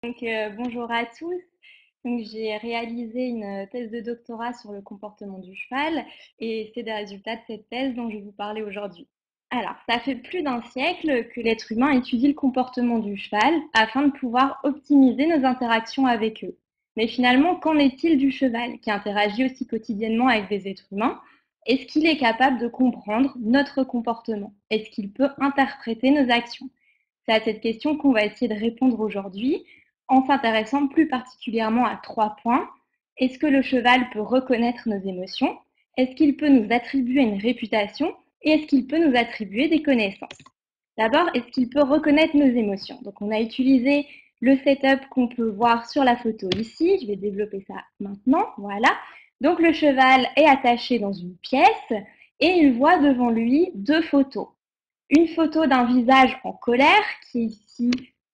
Bonjour à tous. J'ai réalisé une thèse de doctorat sur le comportement du cheval et c'est des résultats de cette thèse dont je vais vous parler aujourd'hui. Alors, ça fait plus d'un siècle que l'être humain étudie le comportement du cheval afin de pouvoir optimiser nos interactions avec eux. Mais finalement, qu'en est-il du cheval qui interagit aussi quotidiennement avec des êtres humains? Est-ce qu'il est capable de comprendre notre comportement? Est-ce qu'il peut interpréter nos actions? C'est à cette question qu'on va essayer de répondre aujourd'hui en s'intéressant plus particulièrement à 3 points. Est-ce que le cheval peut reconnaître nos émotions? Est-ce qu'il peut nous attribuer une réputation? Et est-ce qu'il peut nous attribuer des connaissances? D'abord, est-ce qu'il peut reconnaître nos émotions? Donc on a utilisé le setup qu'on peut voir sur la photo ici. Je vais développer ça maintenant. Voilà. Donc le cheval est attaché dans une pièce et il voit devant lui deux photos. Une photo d'un visage en colère qui est ici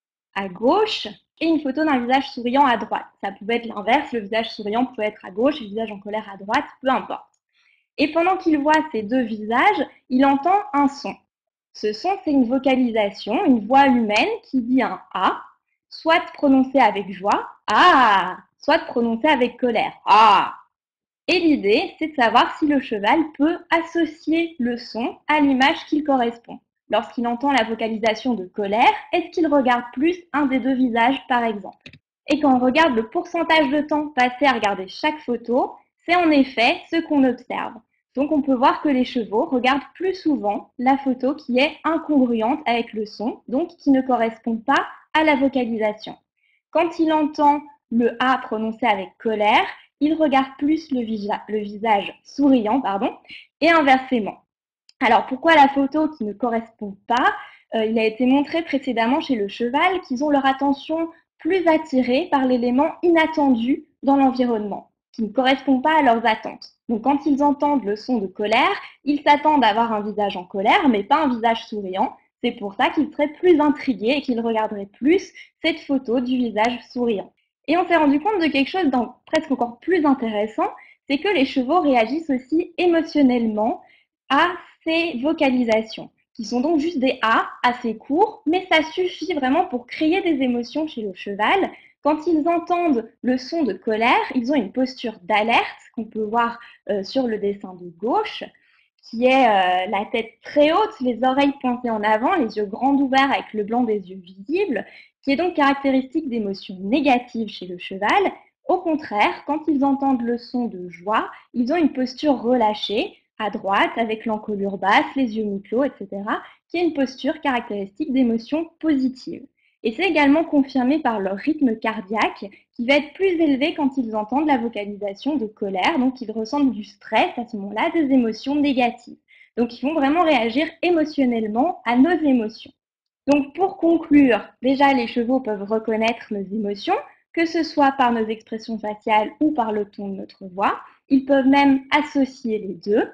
à gauche et une photo d'un visage souriant à droite. Ça pouvait être l'inverse, le visage souriant pouvait être à gauche et le visage en colère à droite, peu importe. Et pendant qu'il voit ces deux visages, il entend un son. Ce son, c'est une vocalisation, une voix humaine qui dit un A, soit prononcé avec joie, ah, soit prononcé avec colère, ah. Et l'idée, c'est de savoir si le cheval peut associer le son à l'image qu'il correspond. Lorsqu'il entend la vocalisation de colère, est-ce qu'il regarde plus un des deux visages, par exemple? Et quand on regarde le pourcentage de temps passé à regarder chaque photo, c'est en effet ce qu'on observe. Donc on peut voir que les chevaux regardent plus souvent la photo qui est incongruente avec le son, donc qui ne correspond pas à la vocalisation. Quand il entend le A prononcé avec colère, il regarde plus le visage souriant, et inversement. Alors pourquoi la photo qui ne correspond pas? Il a été montré précédemment chez le cheval qu'ils ont leur attention plus attirée par l'élément inattendu dans l'environnement, qui ne correspond pas à leurs attentes. Donc quand ils entendent le son de colère, ils s'attendent à avoir un visage en colère, mais pas un visage souriant. C'est pour ça qu'ils seraient plus intrigués et qu'ils regarderaient plus cette photo du visage souriant. Et on s'est rendu compte de quelque chose presque encore plus intéressant, c'est que les chevaux réagissent aussi émotionnellement à ces vocalisations, qui sont donc juste des A assez courts, mais ça suffit vraiment pour créer des émotions chez le cheval. Quand ils entendent le son de colère, ils ont une posture d'alerte qu'on peut voir sur le dessin de gauche, qui est la tête très haute, les oreilles pointées en avant, les yeux grands ouverts avec le blanc des yeux visible, qui est donc caractéristique d'émotions négatives chez le cheval. Au contraire, quand ils entendent le son de joie, ils ont une posture relâchée, à droite, avec l'encolure basse, les yeux mi-clos, etc., qui est une posture caractéristique d'émotions positives. Et c'est également confirmé par leur rythme cardiaque, qui va être plus élevé quand ils entendent la vocalisation de colère, donc ils ressentent du stress à ce moment-là, des émotions négatives. Donc ils vont vraiment réagir émotionnellement à nos émotions. Donc pour conclure, déjà les chevaux peuvent reconnaître nos émotions, que ce soit par nos expressions faciales ou par le ton de notre voix. Ils peuvent même associer les deux.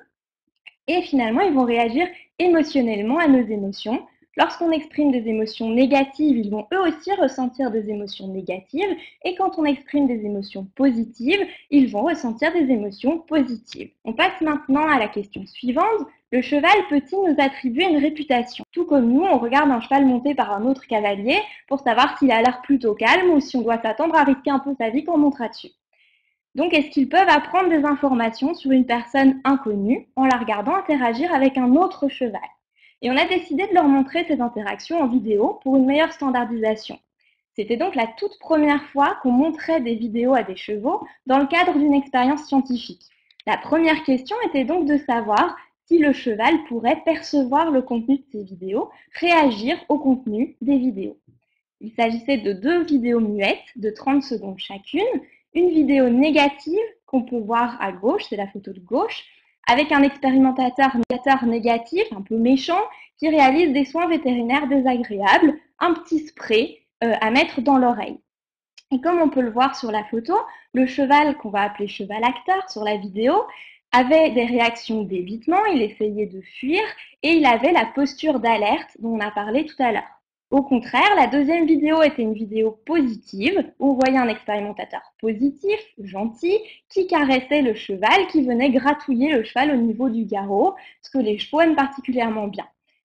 Et finalement, ils vont réagir émotionnellement à nos émotions. Lorsqu'on exprime des émotions négatives, ils vont eux aussi ressentir des émotions négatives. Et quand on exprime des émotions positives, ils vont ressentir des émotions positives. On passe maintenant à la question suivante. Le cheval peut-il nous attribuer une réputation? Tout comme nous, on regarde un cheval monté par un autre cavalier pour savoir s'il a l'air plutôt calme ou si on doit s'attendre à risquer un peu sa vie quand on montera dessus. Donc, est-ce qu'ils peuvent apprendre des informations sur une personne inconnue en la regardant interagir avec un autre cheval? Et on a décidé de leur montrer ces interactions en vidéo pour une meilleure standardisation. C'était donc la toute première fois qu'on montrait des vidéos à des chevaux dans le cadre d'une expérience scientifique. La première question était donc de savoir si le cheval pourrait percevoir le contenu de ces vidéos, réagir au contenu des vidéos. Il s'agissait de deux vidéos muettes de 30 secondes chacune, une vidéo négative qu'on peut voir à gauche, c'est la photo de gauche, avec un expérimentateur négatif, un peu méchant, qui réalise des soins vétérinaires désagréables, un petit spray à mettre dans l'oreille. Et comme on peut le voir sur la photo, le cheval qu'on va appeler cheval acteur sur la vidéo avait des réactions d'évitement, il essayait de fuir et il avait la posture d'alerte dont on a parlé tout à l'heure. Au contraire, la deuxième vidéo était une vidéo positive où on voyait un expérimentateur positif, gentil, qui caressait le cheval, qui venait gratouiller le cheval au niveau du garrot, ce que les chevaux aiment particulièrement bien.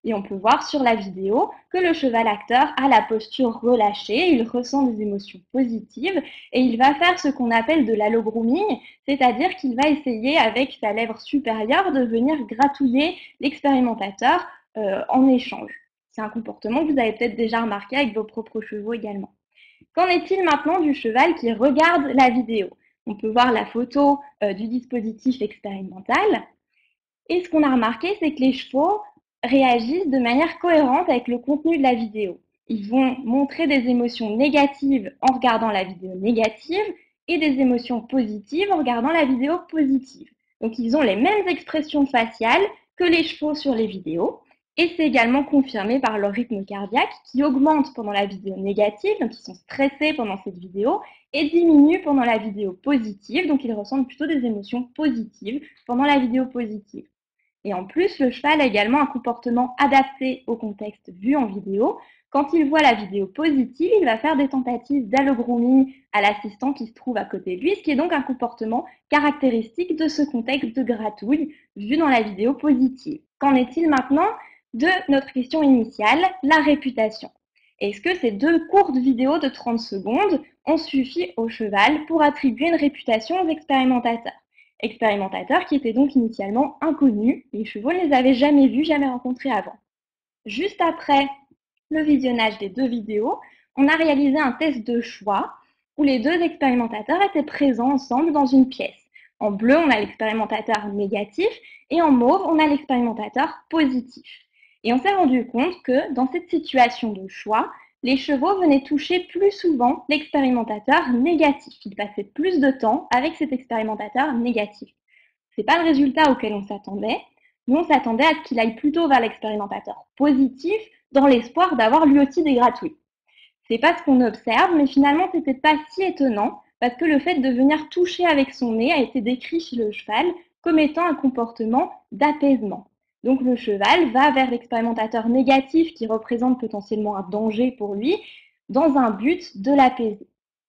Et on peut voir sur la vidéo que le cheval acteur a la posture relâchée, il ressent des émotions positives et il va faire ce qu'on appelle de l'allogrooming, c'est-à-dire qu'il va essayer avec sa lèvre supérieure de venir gratouiller l'expérimentateur en échange. C'est un comportement que vous avez peut-être déjà remarqué avec vos propres chevaux également. Qu'en est-il maintenant du cheval qui regarde la vidéo? On peut voir la photo du dispositif expérimental. Et ce qu'on a remarqué, c'est que les chevaux réagissent de manière cohérente avec le contenu de la vidéo. Ils vont montrer des émotions négatives en regardant la vidéo négative et des émotions positives en regardant la vidéo positive. Donc ils ont les mêmes expressions faciales que les chevaux sur les vidéos. Et c'est également confirmé par leur rythme cardiaque qui augmente pendant la vidéo négative, donc ils sont stressés pendant cette vidéo, et diminue pendant la vidéo positive, donc ils ressentent plutôt des émotions positives pendant la vidéo positive. Et en plus, le cheval a également un comportement adapté au contexte vu en vidéo. Quand il voit la vidéo positive, il va faire des tentatives d'allogrooming à l'assistant qui se trouve à côté de lui, ce qui est donc un comportement caractéristique de ce contexte de gratouille vu dans la vidéo positive. Qu'en est-il maintenant de notre question initiale, la réputation? Est-ce que ces deux courtes vidéos de 30 secondes ont suffi au cheval pour attribuer une réputation aux expérimentateurs qui étaient donc initialement inconnus, les chevaux ne les avaient jamais vus, jamais rencontrés avant. Juste après le visionnage des deux vidéos, on a réalisé un test de choix où les deux expérimentateurs étaient présents ensemble dans une pièce. En bleu, on a l'expérimentateur négatif et en mauve, on a l'expérimentateur positif. Et on s'est rendu compte que dans cette situation de choix, les chevaux venaient toucher plus souvent l'expérimentateur négatif. Ils passaient plus de temps avec cet expérimentateur négatif. Ce n'est pas le résultat auquel on s'attendait. Nous, on s'attendait à ce qu'il aille plutôt vers l'expérimentateur positif dans l'espoir d'avoir lui aussi des gratouilles. C'est pas ce qu'on observe, mais finalement, c'était pas si étonnant parce que le fait de venir toucher avec son nez a été décrit chez le cheval comme étant un comportement d'apaisement. Donc le cheval va vers l'expérimentateur négatif qui représente potentiellement un danger pour lui dans un but de l'apaiser.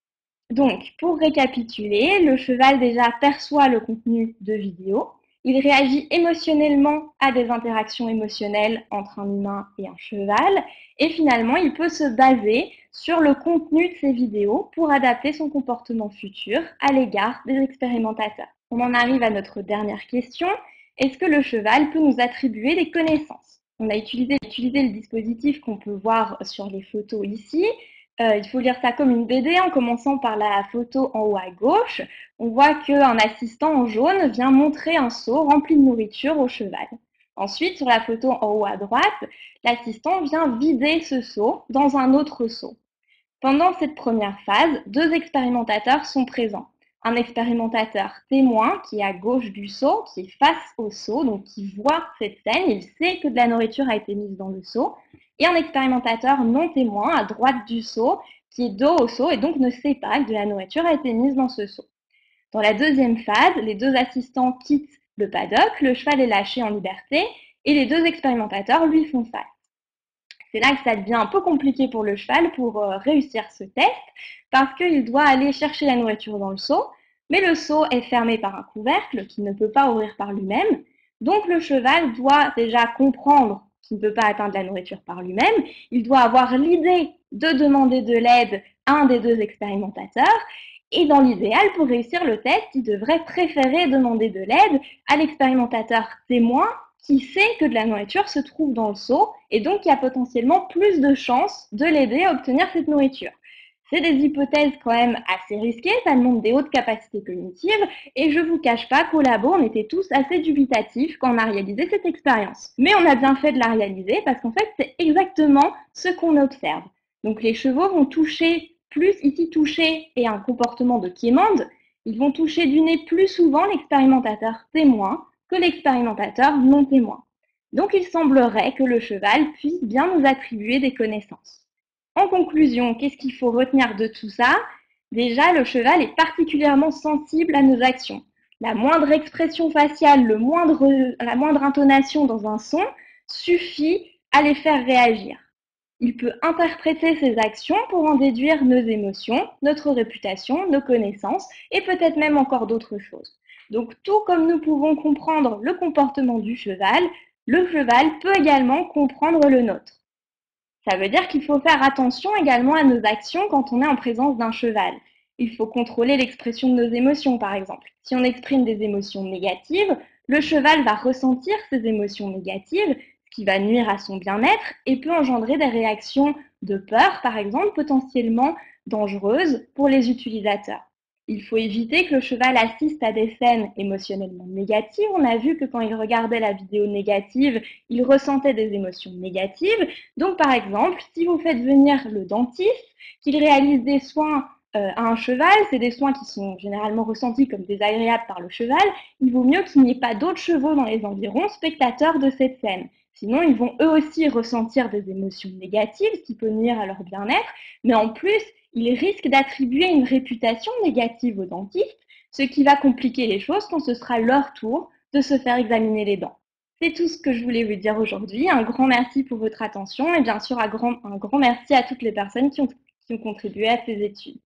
Donc, pour récapituler, le cheval déjà perçoit le contenu de vidéo, il réagit émotionnellement à des interactions émotionnelles entre un humain et un cheval, et finalement, il peut se baser sur le contenu de ces vidéos pour adapter son comportement futur à l'égard des expérimentateurs. On en arrive à notre dernière question. Est-ce que le cheval peut nous attribuer des connaissances? On a utilisé le dispositif qu'on peut voir sur les photos ici. Il faut lire ça comme une BD en commençant par la photo en haut à gauche. On voit qu'un assistant en jaune vient montrer un seau rempli de nourriture au cheval. Ensuite, sur la photo en haut à droite, l'assistant vient vider ce seau dans un autre seau. Pendant cette première phase, deux expérimentateurs sont présents. Un expérimentateur témoin qui est à gauche du seau, qui est face au seau, donc qui voit cette scène, il sait que de la nourriture a été mise dans le seau, et un expérimentateur non témoin à droite du seau, qui est dos au seau et donc ne sait pas que de la nourriture a été mise dans ce seau. Dans la deuxième phase, les deux assistants quittent le paddock, le cheval est lâché en liberté et les deux expérimentateurs lui font face. C'est là que ça devient un peu compliqué pour le cheval pour réussir ce test parce qu'il doit aller chercher la nourriture dans le seau, mais le seau est fermé par un couvercle qu'il ne peut pas ouvrir par lui-même. Donc le cheval doit déjà comprendre qu'il ne peut pas atteindre la nourriture par lui-même. Il doit avoir l'idée de demander de l'aide à un des deux expérimentateurs. Et dans l'idéal, pour réussir le test, il devrait préférer demander de l'aide à l'expérimentateur témoin qui sait que de la nourriture se trouve dans le seau et donc qui a potentiellement plus de chances de l'aider à obtenir cette nourriture. C'est des hypothèses quand même assez risquées, ça demande des hautes capacités cognitives et je vous cache pas qu'au labo on était tous assez dubitatifs quand on a réalisé cette expérience. Mais on a bien fait de la réaliser parce qu'en fait c'est exactement ce qu'on observe. Donc les chevaux vont toucher plus, ici toucher est un comportement de quémande, ils vont toucher du nez plus souvent l'expérimentateur témoin que l'expérimentateur non témoin. Donc il semblerait que le cheval puisse bien nous attribuer des connaissances. En conclusion, qu'est-ce qu'il faut retenir de tout ça? Déjà, le cheval est particulièrement sensible à nos actions. La moindre expression faciale, la moindre intonation dans un son suffit à les faire réagir. Il peut interpréter ces actions pour en déduire nos émotions, notre réputation, nos connaissances et peut-être même encore d'autres choses. Donc tout comme nous pouvons comprendre le comportement du cheval, Le cheval peut également comprendre le nôtre. Ça veut dire qu'il faut faire attention également à nos actions quand on est en présence d'un cheval. Il faut contrôler l'expression de nos émotions, par exemple. Si on exprime des émotions négatives, le cheval va ressentir ces émotions négatives, ce qui va nuire à son bien-être et peut engendrer des réactions de peur, par exemple, potentiellement dangereuses pour les utilisateurs. Il faut éviter que le cheval assiste à des scènes émotionnellement négatives. On a vu que quand il regardait la vidéo négative, il ressentait des émotions négatives. Donc, par exemple, si vous faites venir le dentiste, qu'il réalise des soins à un cheval, c'est des soins qui sont généralement ressentis comme désagréables par le cheval, il vaut mieux qu'il n'y ait pas d'autres chevaux dans les environs spectateurs de cette scène. Sinon, ils vont eux aussi ressentir des émotions négatives, ce qui peut nuire à leur bien-être, mais en plus, ils risquent d'attribuer une réputation négative au dentiste, ce qui va compliquer les choses quand ce sera leur tour de se faire examiner les dents. C'est tout ce que je voulais vous dire aujourd'hui. Un grand merci pour votre attention et bien sûr un grand merci à toutes les personnes qui ont contribué à ces études.